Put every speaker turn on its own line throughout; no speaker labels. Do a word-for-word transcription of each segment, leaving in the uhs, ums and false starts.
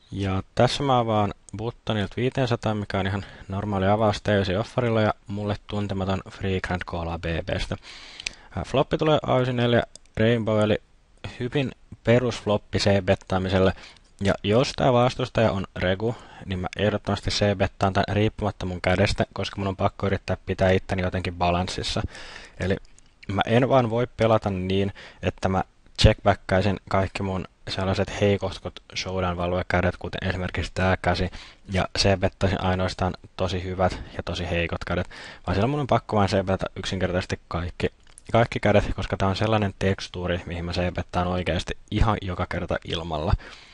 Ja tässä mä avaan Buttonilta viisisataa, mikä on ihan normaali avaus täysi-offarilla ja mulle tuntematon Free Grand Cola B B:stä. Ää, Floppi tulee A yhdeksänkymmentäneljä Rainbow, eli hyvin perusfloppi C-bettaamiselle. Ja jos tämä vastustaja on regu, niin mä ehdottomasti C-bettaan tämän riippumatta mun kädestä, koska mun on pakko yrittää pitää itteni jotenkin balanssissa. Eli mä en vaan voi pelata niin, että mä checkbackkaisin kaikki mun sellaiset heikohkot showdown-valvojakädet, kuten esimerkiksi tää käsi, ja C-bettaisin ainoastaan tosi hyvät ja tosi heikot kädet, vaan silloin mun on pakko vain C-betata yksinkertaisesti kaikki, kaikki kädet, koska tää on sellainen tekstuuri, mihin mä C-bettaan oikeasti ihan joka kerta ilmalla.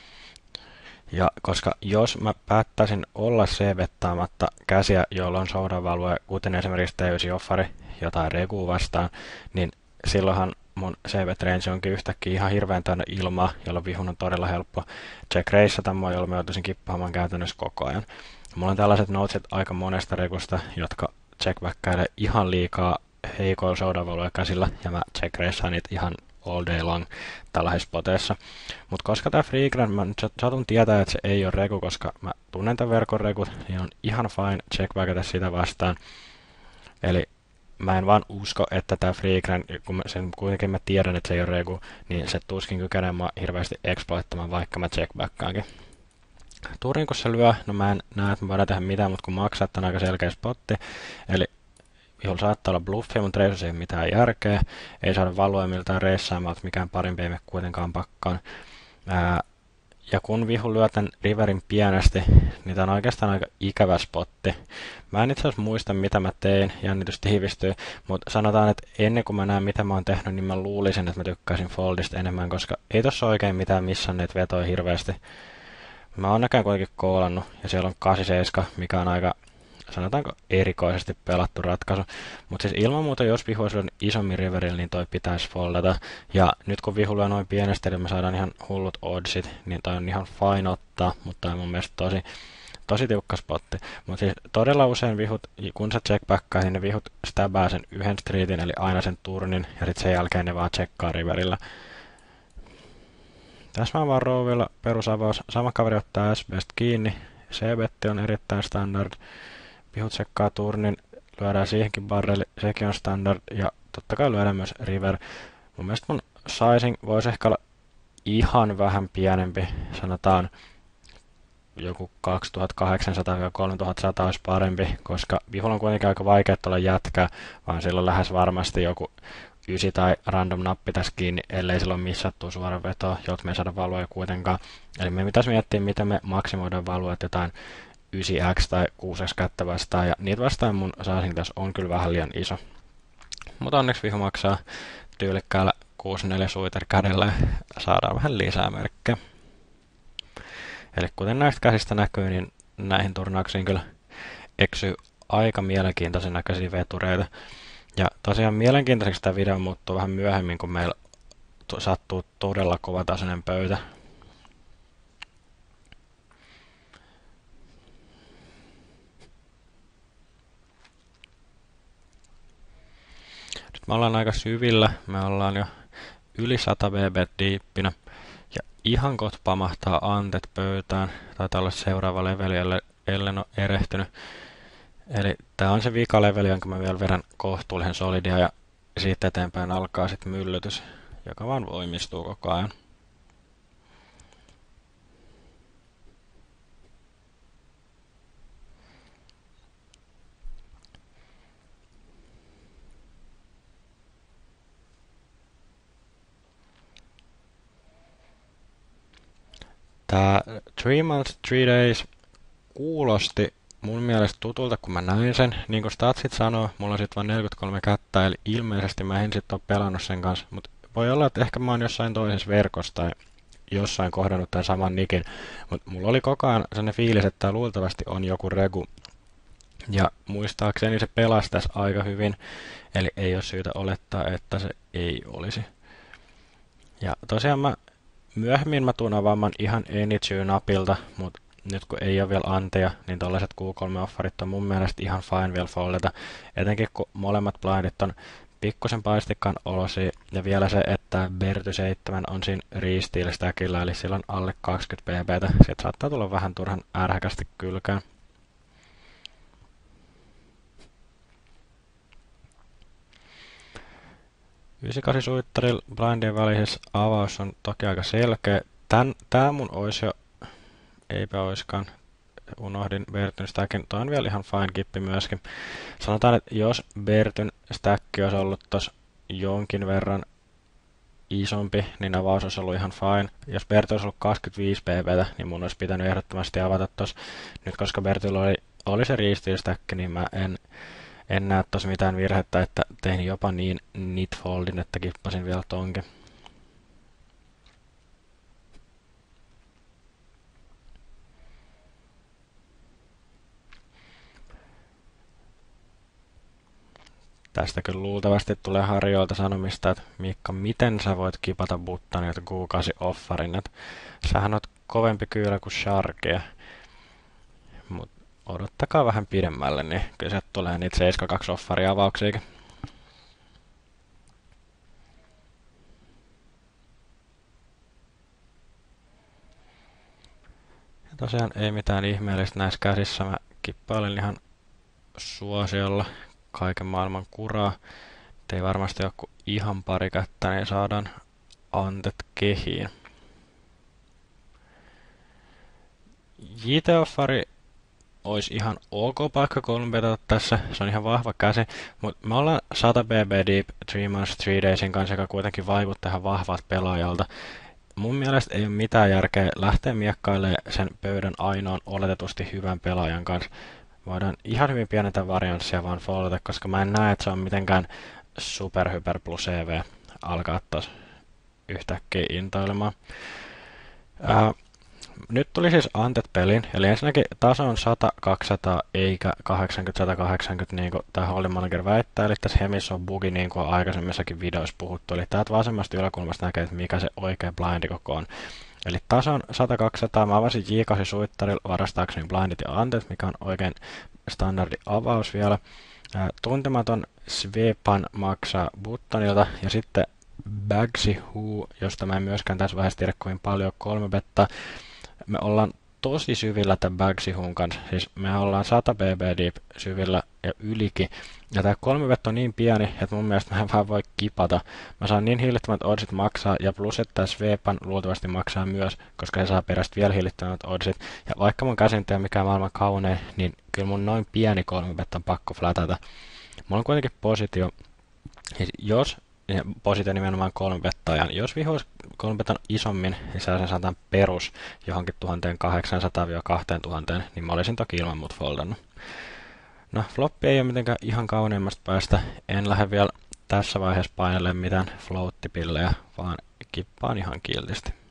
Ja koska jos mä päättäisin olla C-bettaamatta käsiä, joilla on showdown-valvoja, kuten esimerkiksi täysi offari jotain regua vastaan, niin silloinhan mun C-bet range onkin yhtäkkiä ihan hirveän täynnä ilmaa, jolloin vihun on todella helppo check raceata mua, jolloin mä joutuisin kippaamaan käytännössä koko ajan. Mulla on tällaiset notesit aika monesta regusta, jotka checkbackkailee ihan liikaa heikoilla showdown-valvoja käsillä, ja mä check raceaan niitä ihan all day long tällaisissa spoteissa. Mutta koska tää Free Grand, mä nyt satun tietää, että se ei ole regu, koska mä tunnen tämän verkon regut, niin on ihan fine checkbackata sitä vastaan. Eli mä en vaan usko, että tää Free Grand, kun mä sen kuitenkin mä tiedän, että se ei ole regu, niin se tuskin kykenee mua hirveästi exploittamaan, vaikka mä checkbackkaankin. Turin kun se lyö, no mä en näe, että mä voidaan tehdä mitään, mutta kun maksaa, että on aika selkeä spotti, eli viholla saattaa olla bluffia, mutta reissussa ei ole mitään järkeä. Ei saada valoa miltään reissaamaan, että mikään parempi ei mene kuitenkaan pakkaan. Ää, ja kun vihu lyö tämän riverin pienesti, niin tämä on oikeastaan aika ikävä spotti. Mä en itse asiassa muista, mitä mä tein, jännitys tiivistyy, mutta sanotaan, että ennen kuin mä näen, mitä mä oon tehnyt, niin mä luulisin, että mä tykkäisin foldista enemmän, koska ei tossa oikein mitään missanneet vetoja hirveästi. Mä oon näkään kuitenkin koolannut, ja siellä on kahdeksankymmentäseitsemän, mikä on aika, sanotaanko, erikoisesti pelattu ratkaisu. Mutta siis ilman muuta, jos vihu olisi isommin riverillä, niin toi pitäisi foldata. Ja nyt kun vihu lyö noin pienestä, eli me saadaan ihan hullut oddsit, niin toi on ihan fine ottaa, mutta toi on mun mielestä tosi, tosi tiukka spotti. Mutta siis todella usein vihut, kun sä checkbackkaa, niin ne vihut stabää sen yhden streetin, eli aina sen turnin, ja sitten sen jälkeen ne vaan checkkaa riverillä. Tässä mä vaan rouvilla perusavaus. Sama kaveri ottaa S B:stä kiinni. C-betti on erittäin standard. Vihut sekkaa turnin, lyödään siihenkin barreli, sekin on standard, ja totta kai lyödään myös river. Mun mielestä mun sizing voisi ehkä olla ihan vähän pienempi, sanotaan joku kaksituhattakahdeksansataa kolmetuhattasata olisi parempi, koska vihulla on kuitenkin aika vaikea olla jätkää, vaan silloin lähes varmasti joku ysi tai random nappi tässä kiinni, ellei silloin missattua suora vetoa, jolta me ei saada valoja kuitenkaan. Eli me pitäisi miettiä, miten me maksimoidaan valoa, jotain yhdeksän x tai kuusi x kättä vastaan, ja niitä vastaan mun sizing tässä on kyllä vähän liian iso. Mutta onneksi vihu maksaa tyylikkäällä kuusi neljä suiter kädellä, ja saadaan vähän lisää merkkejä. Eli kuten näistä käsistä näkyy, niin näihin turnauksiin kyllä eksyy aika mielenkiintoisen näköisiä vetureita. Ja tosiaan mielenkiintoiseksi tämä video muuttuu vähän myöhemmin, kun meillä sattuu todella kovatasoinen pöytä. Nyt me ollaan aika syvillä, me ollaan jo yli sata B B diippinä. Ja ihan kot pamahtaa antet pöytään. Taitaa olla seuraava leveli, ellen ole erehtynyt. Eli tää on se vika leveli, jonka mä vielä vedän kohtuullisen solidia, ja siitä eteenpäin alkaa sitten myllytys, joka vaan voimistuu koko ajan. Tää Three Months, Three Days kuulosti mun mielestä tutulta, kun mä näin sen. Niin kuin statsit sanoo, mulla on sit vain neljäkymmentäkolme kättä, eli ilmeisesti mä en sit oo pelannut sen kanssa. Mutta voi olla, että ehkä mä oon jossain toisessa verkossa tai jossain kohdannut tämän saman nikin. Mutta mulla oli koko ajan sellainen fiilis, että tää luultavasti on joku regu. Ja muistaakseni se pelasi tässä aika hyvin, eli ei ole syytä olettaa, että se ei olisi. Ja tosiaan mä myöhemmin mä tuun avaamaan ihan Anytune-napilta, mutta nyt kun ei ole vielä anteja, niin tällaiset Q kolme-offarit on mun mielestä ihan fine vielä foldata. Etenkin kun molemmat blindit on pikkusen paistikkaan olosia, ja vielä se, että Berty seitsemän on siinä Resteel stackillä, eli sillä on alle kaksikymmentä pptä. Sieltä saattaa tulla vähän turhan ärhäkästi kylkään. yhdeksänkymmentäkahdeksan suittarilla blindien välisessä avaus on toki aika selkeä. Tän, tää mun ois jo, eipä oiskaan, unohdin Bertyn stackin, toi on vielä ihan fine kippi myöskin. Sanotaan, että jos Bertyn stack olisi ollut tossa jonkin verran isompi, niin avaus olisi ollut ihan fine. Jos Berty olisi ollut kaksikymmentäviisi pptä, niin mun olisi pitänyt ehdottomasti avata tossa. Nyt koska Bertyllä oli, oli se Resteel stack, niin mä en, en näe tossa mitään virhettä, että tein jopa niin nitfoldin, että kippasin vielä tonkin. Tästä kyllä luultavasti tulee Harjoilta sanomista, että Miikka, miten sä voit kipata Buttonilta Q kahdeksan offarin, että sähän oot kovempi kyylä kuin Sharkia. Mut odottakaa vähän pidemmälle, niin kyllä sieltä tulee niitä seitsemän kaksi offaria avauksiakin. Ja tosiaan ei mitään ihmeellistä näissä käsissä, mä kippailin ihan suosiolla kaiken maailman kuraa. Ei varmasti ole kuin ihan pari kättä, niin saadaan antet kehiin. J T-offari olisi ihan ok paikka kolmbetata tässä, se on ihan vahva käsi, mutta me ollaan sata pp deep three months three daysin kanssa, joka kuitenkin vaikuttaa ihan vahvalta pelaajalta. Mun mielestä ei ole mitään järkeä lähteä miekkailemaan sen pöydän ainoan oletetusti hyvän pelaajan kanssa. Voidaan ihan hyvin pienentää varianssia vaan foldata, koska mä en näe, että se on mitenkään superhyper plus E V alkaa taas yhtäkkiä intoilemaan. Ää, nyt tuli siis antet pelin, eli ensinnäkin taso on sata kaksisataa eikä kahdeksankymmentä sata kahdeksankymmentä niin kuin tämä Hold'em Manager väittää, eli tässä hemissä on bugi niin kuin aikaisemmissakin videoissa puhuttu, eli täältä vasemmasta yläkulmasta näkee, että mikä se oikea blindikoko on. Eli taso on sata kaksisataa, mä avasin J kahdeksan suittarilla varastaakseni blindit ja antet, mikä on oikein standardi avaus vielä. Ää, tuntematon Svepan maksaa Buttonilta ja sitten Bagsy Who, josta mä en myöskään tässä vaiheessa tiedä kovin paljon, kolme betta. Me ollaan tosi syvillä tämän Bagsy Whon kanssa, siis me ollaan sata pp deep syvillä ja ylikin. Ja tää kolme bet on niin pieni, että mun mielestä mä en vaan voi kipata. Mä saan niin hillittömät oddsit maksaa, ja plus että tää Svepan luultavasti maksaa myös, koska se saa perästä vielä hillittömät oddsit. Ja vaikka mun käsin ei ole mikään maailman kaunein, niin kyllä mun noin pieni kolme bet on pakko flatata. Mulla on kuitenkin positio, siis jos, ja positio nimenomaan kolme bettajan, jos viho olisi kolme betan isommin, niin sellaisen saatan perus johonkin tuhatkahdeksansataa kaksituhatta, niin mä olisin toki ilman mut foldannut. No, floppi ei ole mitenkään ihan kauneimmasta päästä. En lähde vielä tässä vaiheessa painelemaan mitään floattipillejä, vaan kippaan ihan kiltisti.